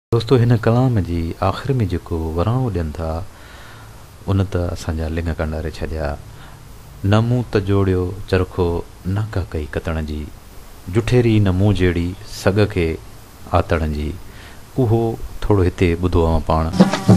दोस्तों हिन कलाम जी आख़िर में जेको वराणो ॾियनि था उन त असांजा लिंग कंडारे छॾिया। न मूं त जोड़ियो चरखो न का कई कतण जी, जुठेरी न मूं जहिड़ी सॻ खे आतण जी। उहो थोरो हिते ॿुधो आहे पाण।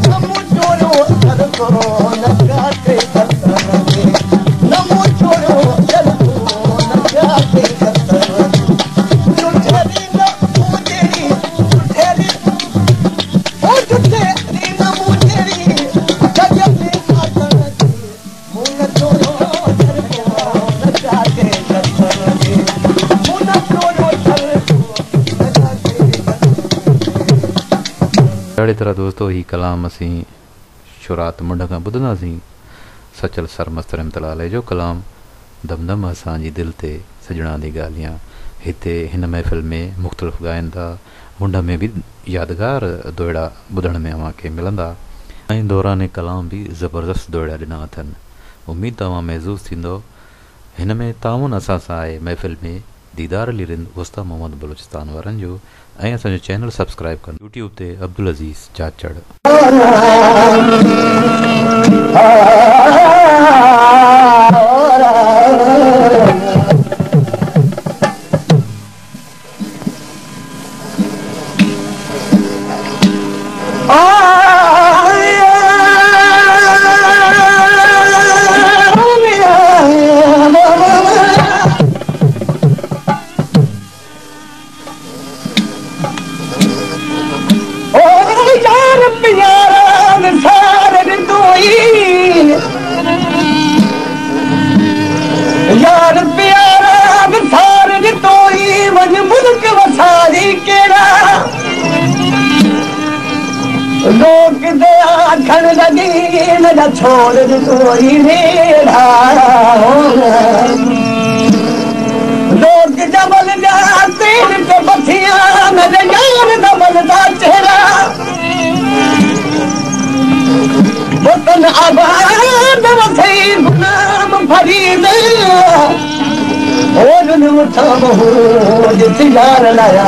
अहिड़ी तरह दोस्तों ही कलाम असीं शुरात मुंड खां ॿुधंदासीं। सचल सरमस्त रहमतुल्लाह जो कलाम दमदम असांजी दिलि ते सजणा दी ॻाल्हियां। हिते हिन महफ़िल में मुख़्तलिफ़ ॻाइनि था, मुंड में बि यादगार दोड़ा ॿुधण में अव्हांखे मिलंदा ऐं दौरान कलाम बि ज़बरदस्त दोड़ा ॾिना अथनि। उमेद तव्हां महज़ूज़ थींदो। हिन में ताउन असां सां आहे महफ़िल में दीदार अली रिंद उस्ताद मोहम्मद बलूचिस्तान वारनि जो, ऐं असांजो चैनल सब्सक्राइब कनि। यूट्यूब ते अब्दुल अज़ीज़ चाचड़। लोग आखण लगी न छोड़ तोरी मेरा, लोग जबल तेल के बथिया न जान दबल दा चेहरा, वतन आबाद वसई गुलाम फरीद और उठा बहु जितियार लाया।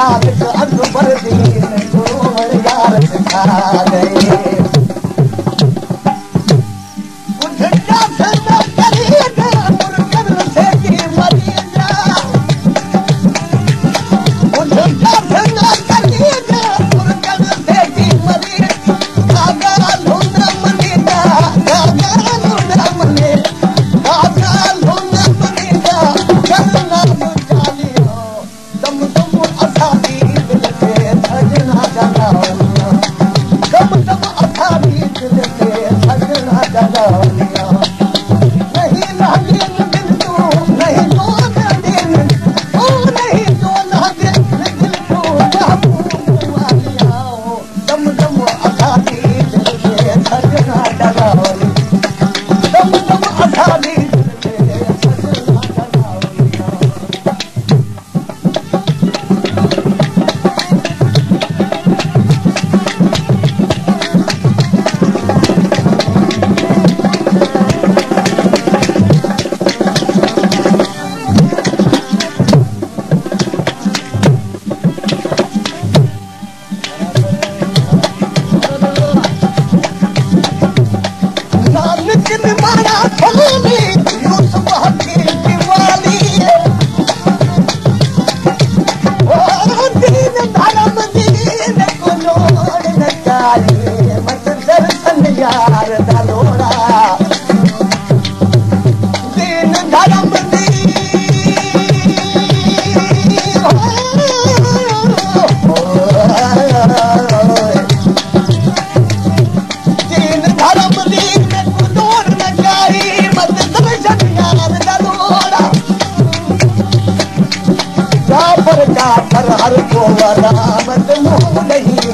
खालिक अकबर दीन गुरूवर यार सिखा गए हर को वरामत मुँह नहीं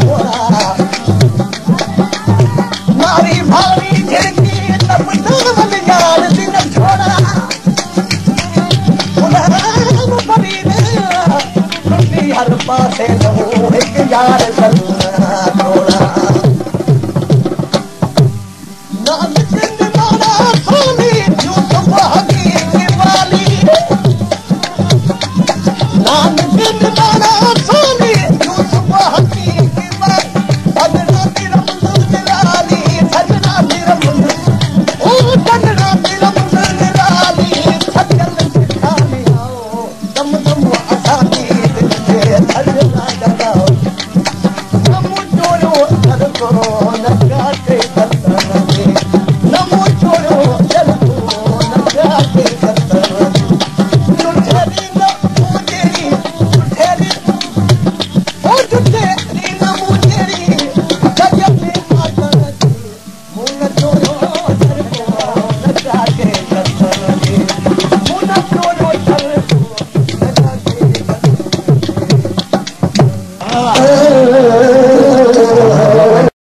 मारी भारी झिड़की तब दामन यार दिन छोड़ा गुलाम परी ने हर पासे लो एक यार